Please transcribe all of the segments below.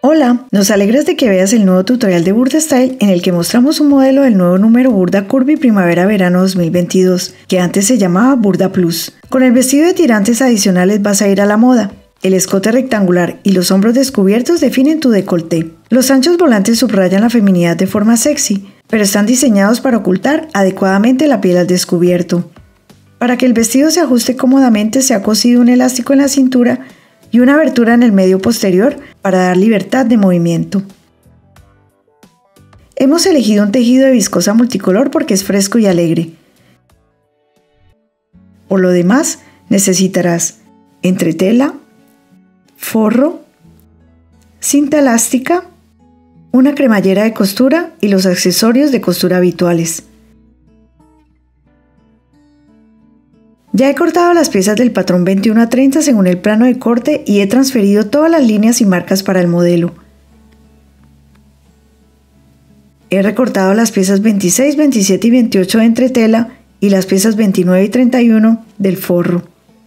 Hola, nos alegras de que veas el nuevo tutorial de Burda Style en el que mostramos un modelo del nuevo número Burda Curvy Primavera-Verano 2022, que antes se llamaba Burda Plus. Con el vestido de tirantes adicionales vas a ir a la moda. El escote rectangular y los hombros descubiertos definen tu decolleté. Los anchos volantes subrayan la feminidad de forma sexy, pero están diseñados para ocultar adecuadamente la piel al descubierto. Para que el vestido se ajuste cómodamente se ha cosido un elástico en la cintura y una abertura en el medio posterior para dar libertad de movimiento. Hemos elegido un tejido de viscosa multicolor porque es fresco y alegre. Por lo demás, necesitarás entretela, forro, cinta elástica, una cremallera de costura y los accesorios de costura habituales. Ya he cortado las piezas del patrón 21 a 30 según el plano de corte y he transferido todas las líneas y marcas para el modelo. He recortado las piezas 26, 27 y 28 de entretela y las piezas 29 y 31 del forro.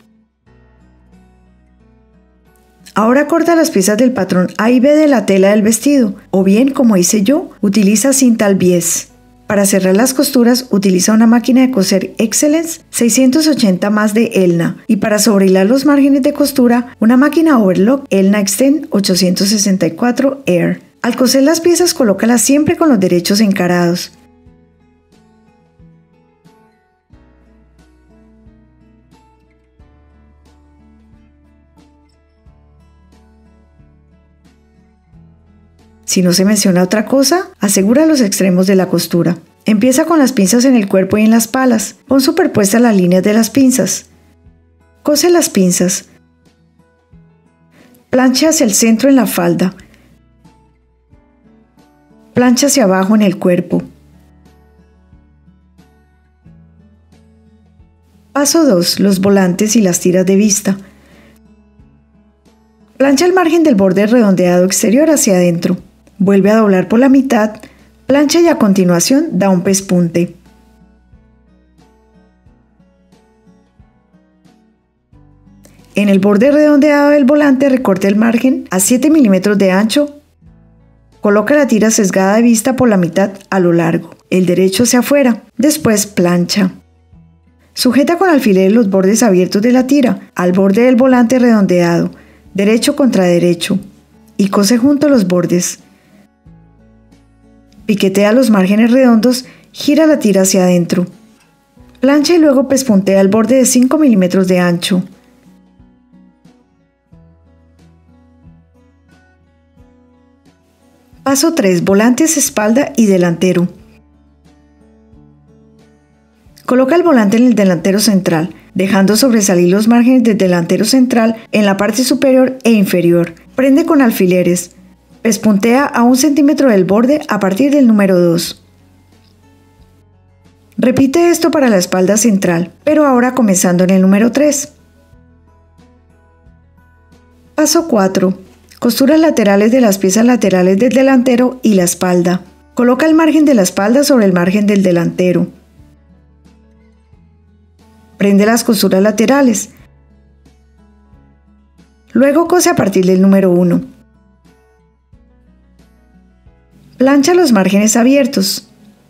Ahora corta las piezas del patrón A y B de la tela del vestido, o bien, como hice yo, utiliza cinta al bies. Para cerrar las costuras utiliza una máquina de coser Excellence 680 más de Elna y para sobrehilar los márgenes de costura una máquina Overlock Elna Extend 864 Air. Al coser las piezas colócalas siempre con los derechos encarados. Si no se menciona otra cosa, asegura los extremos de la costura. Empieza con las pinzas en el cuerpo y en las palas. Pon superpuestas las líneas de las pinzas. Cose las pinzas. Plancha hacia el centro en la falda. Plancha hacia abajo en el cuerpo. Paso 2. Los volantes y las tiras de vista. Plancha el margen del borde redondeado exterior hacia adentro. Vuelve a doblar por la mitad, plancha y a continuación da un pespunte. En el borde redondeado del volante recorte el margen a 7 milímetros de ancho. Coloca la tira sesgada de vista por la mitad a lo largo, el derecho hacia afuera. Después plancha. Sujeta con alfileres los bordes abiertos de la tira al borde del volante redondeado, derecho contra derecho, y cose junto los bordes. Piquetea los márgenes redondos, gira la tira hacia adentro. Plancha y luego pespuntea el borde de 5 milímetros de ancho. Paso 3. Volantes, espalda y delantero. Coloca el volante en el delantero central, dejando sobresalir los márgenes del delantero central en la parte superior e inferior. Prende con alfileres. Pespuntea a 1 centímetro del borde a partir del número 2. Repite esto para la espalda central, pero ahora comenzando en el número 3. Paso 4. Costuras laterales de las piezas laterales del delantero y la espalda. Coloca el margen de la espalda sobre el margen del delantero. Prende las costuras laterales. Luego cose a partir del número 1. Plancha los márgenes abiertos.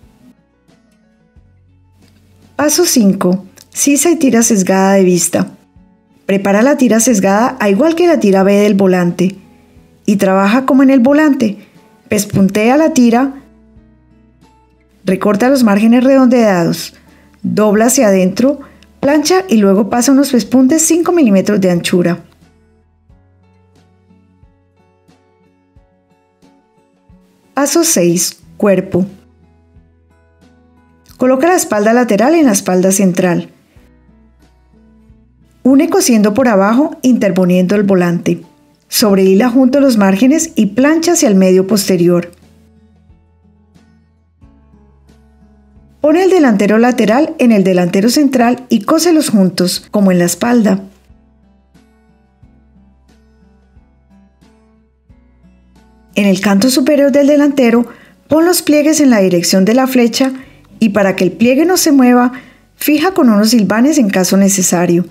Paso 5. Sisa y tira sesgada de vista. Prepara la tira sesgada a igual que la tira B del volante y trabaja como en el volante. Pespuntea la tira, recorta los márgenes redondeados, dobla hacia adentro, plancha y luego pasa unos pespuntes 5 milímetros de anchura. Paso 6. Cuerpo. Coloca la espalda lateral en la espalda central. Une cosiendo por abajo, interponiendo el volante. Sobrehila junto los márgenes y plancha hacia el medio posterior. Pone el delantero lateral en el delantero central y cóselos juntos, como en la espalda. En el canto superior del delantero, pon los pliegues en la dirección de la flecha y para que el pliegue no se mueva, fija con unos hilvanes en caso necesario.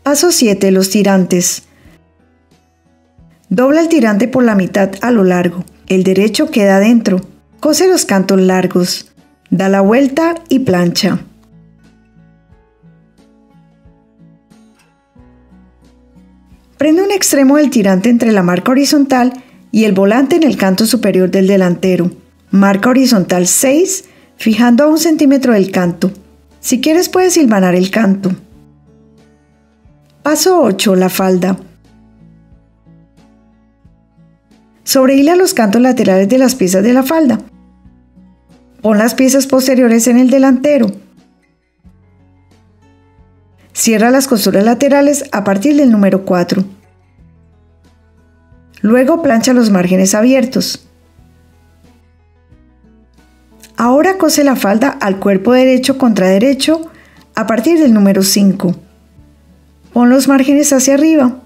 Paso 7. Los tirantes. Dobla el tirante por la mitad a lo largo. El derecho queda adentro. Cose los cantos largos. Da la vuelta y plancha. Prende un extremo del tirante entre la marca horizontal y el volante en el canto superior del delantero. Marca horizontal 6, fijando a 1 centímetro del canto. Si quieres puedes hilvanar el canto. Paso 8. La falda. Sobrehila los cantos laterales de las piezas de la falda. Pon las piezas posteriores en el delantero. Cierra las costuras laterales a partir del número 4. Luego plancha los márgenes abiertos. Ahora cose la falda al cuerpo derecho contra derecho a partir del número 5. Pon los márgenes hacia arriba.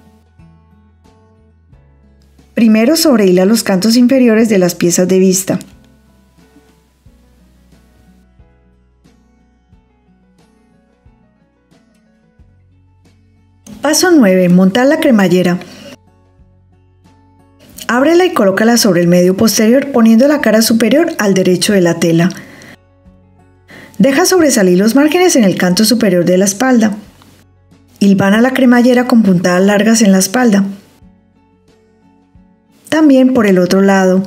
Primero sobrehila los cantos inferiores de las piezas de vista. Paso 9. Montar la cremallera. Ábrela y colócala sobre el medio posterior poniendo la cara superior al derecho de la tela. Deja sobresalir los márgenes en el canto superior de la espalda. Hilvana la cremallera con puntadas largas en la espalda. También por el otro lado.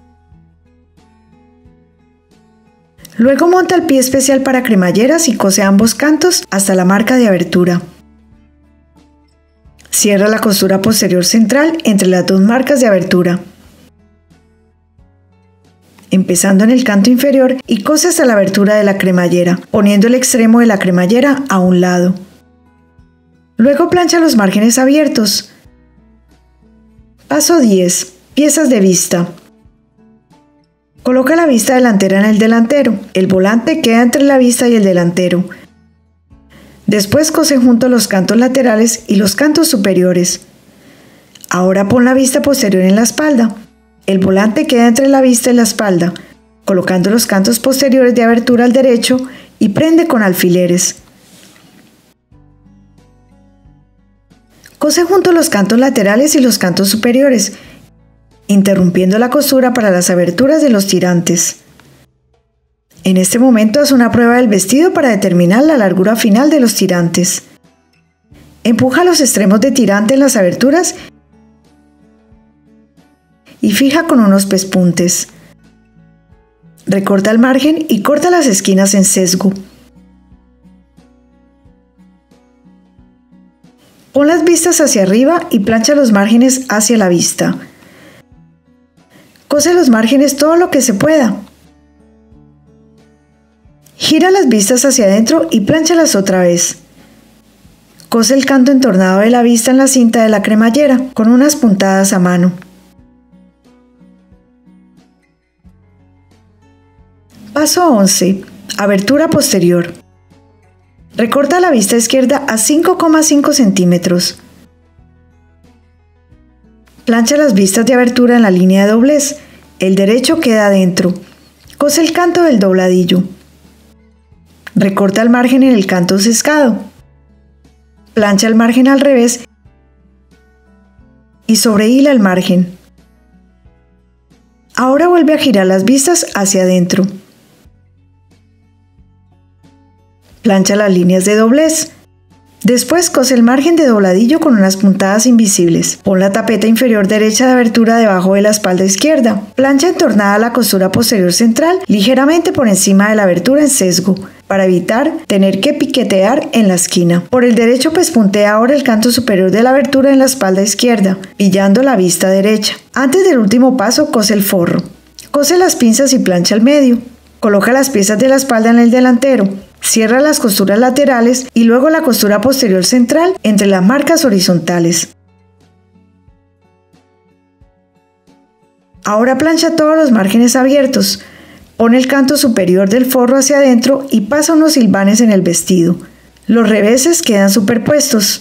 Luego monta el pie especial para cremalleras y cose ambos cantos hasta la marca de abertura. Cierra la costura posterior central entre las dos marcas de abertura, empezando en el canto inferior y cose hasta la abertura de la cremallera, poniendo el extremo de la cremallera a un lado. Luego plancha los márgenes abiertos. Paso 10. Piezas de vista. Coloca la vista delantera en el delantero. El volante queda entre la vista y el delantero. Después cose juntos los cantos laterales y los cantos superiores. Ahora pon la vista posterior en la espalda. El volante queda entre la vista y la espalda, colocando los cantos posteriores de abertura al derecho y prende con alfileres. Cose juntos los cantos laterales y los cantos superiores, interrumpiendo la costura para las aberturas de los tirantes. En este momento haz una prueba del vestido para determinar la largura final de los tirantes. Empuja los extremos de tirante en las aberturas y fija con unos pespuntes. Recorta el margen y corta las esquinas en sesgo. Pon las vistas hacia arriba y plancha los márgenes hacia la vista. Cose los márgenes todo lo que se pueda. Gira las vistas hacia adentro y plánchalas otra vez. Cose el canto entornado de la vista en la cinta de la cremallera con unas puntadas a mano. Paso 11. Abertura posterior. Recorta la vista izquierda a 5,5 centímetros. Plancha las vistas de abertura en la línea de doblez. El derecho queda adentro. Cose el canto del dobladillo. Recorta el margen en el canto sesgado. Plancha el margen al revés y sobrehila el margen. Ahora vuelve a girar las vistas hacia adentro. Plancha las líneas de doblez. Después cose el margen de dobladillo con unas puntadas invisibles. Pon la tapeta inferior derecha de abertura debajo de la espalda izquierda. Plancha entornada la costura posterior central ligeramente por encima de la abertura en sesgo, para evitar tener que piquetear en la esquina. Por el derecho pespuntea ahora el canto superior de la abertura en la espalda izquierda, pillando la vista derecha. Antes del último paso cose el forro. Cose las pinzas y plancha al medio. Coloca las piezas de la espalda en el delantero. Cierra las costuras laterales y luego la costura posterior central entre las marcas horizontales. Ahora plancha todos los márgenes abiertos. Pon el canto superior del forro hacia adentro y pasa unos hilvanes en el vestido. Los reveses quedan superpuestos.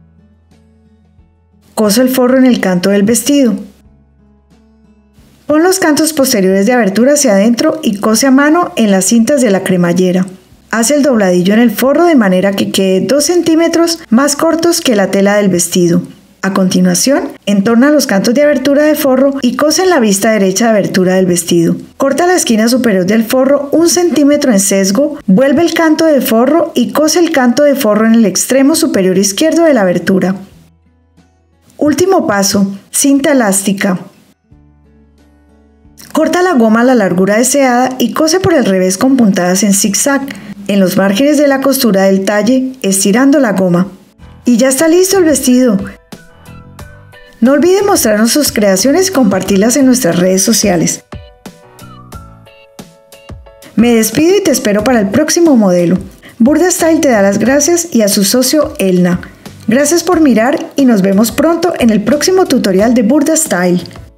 Cose el forro en el canto del vestido. Pon los cantos posteriores de abertura hacia adentro y cose a mano en las cintas de la cremallera. Hace el dobladillo en el forro de manera que quede 2 centímetros más cortos que la tela del vestido. A continuación, entorna los cantos de abertura de forro y cose en la vista derecha de abertura del vestido. Corta la esquina superior del forro 1 centímetro en sesgo, vuelve el canto de forro y cose el canto de forro en el extremo superior izquierdo de la abertura. Último paso, cinta elástica. Corta la goma a la largura deseada y cose por el revés con puntadas en zigzag, en los márgenes de la costura del talle, estirando la goma. Y ya está listo el vestido. No olviden mostrarnos sus creaciones y compartirlas en nuestras redes sociales. Me despido y te espero para el próximo modelo. Burda Style te da las gracias y a su socio Elna. Gracias por mirar y nos vemos pronto en el próximo tutorial de Burda Style.